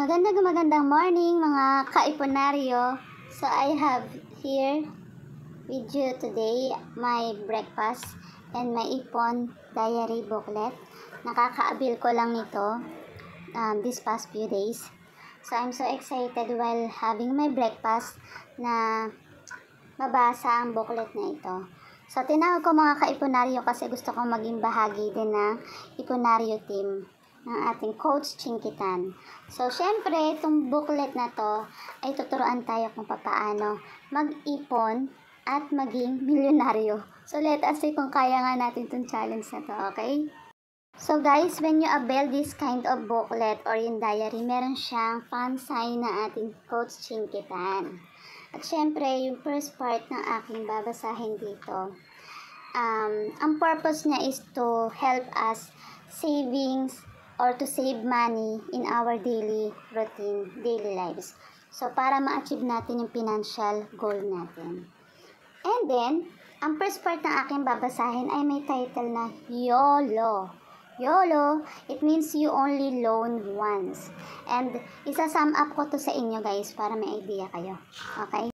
Magandang morning mga kaiponaryo. So I have here with you today my breakfast and my ipon diary booklet. Nakakaabil ko lang nito this past few days. So I'm so excited while having my breakfast na mabasa ang booklet na ito. So tinawag ko mga kaiponaryo kasi gusto kong maging bahagi din ng iponaryo team ng ating Coach Chinkitan. So, syempre, itong booklet na to ay tuturuan tayo kung paano mag-ipon at maging milyonaryo. So, let us see kung kaya nga natin itong challenge na to, okay? So, guys, when you avail this kind of booklet or yung diary, meron siyang fan sign na ating Coach Chinkitan. At syempre, yung first part ng aking babasahin dito, ang purpose niya is to help us savings or to save money in our daily routine, daily lives. So, para ma-achieve natin yung financial goal natin. And then, ang first part ng aking babasahin ay may title na YOLO. YOLO, it means you only loan once. And isa-sum up ko to sa inyo guys para may idea kayo. Okay?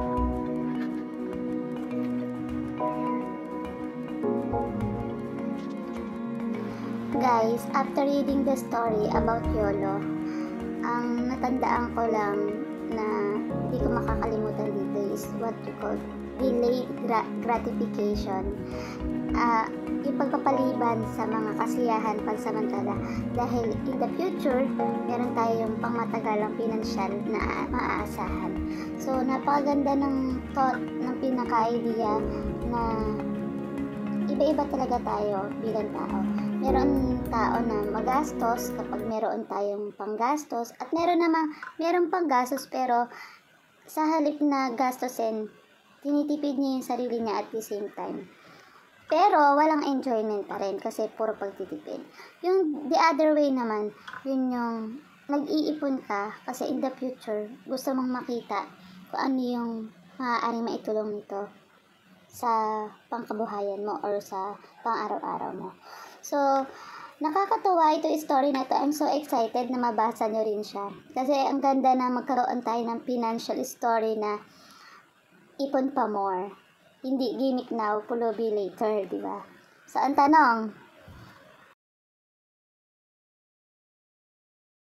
Guys, after reading the story about YOLO, ang natandaan ko lang na hindi ko makakalimutan dito is what you call delayed gratification. Yung pagpapaliban sa mga kasiyahan pansamantala dahil in the future, meron tayong pangmatagalang pinansyal na maaasahan. So, napakaganda ng thought, ng pinaka-idea na iba-iba talaga tayo bilang tao. Meron tao na magastos kapag meron tayong panggastos at meron panggastos pero sa halip na gastosin, tinitipid niya yung sarili niya at the same time. Pero walang enjoyment pa rin kasi puro pagtitipid. Yung the other way naman, yun yung nag-iipon ka kasi in the future gusto mong makita kung ano yung maaaring maitulong nito sa pangkabuhayan mo or sa pang-araw-araw mo. So, nakakatuwa ito story na ito. I'm so excited na mabasa nyo rin siya. Kasi ang ganda na magkaroon tayo ng financial story na ipon pa more. Hindi gimmick now, pulubi later, di ba? So, ang tanong,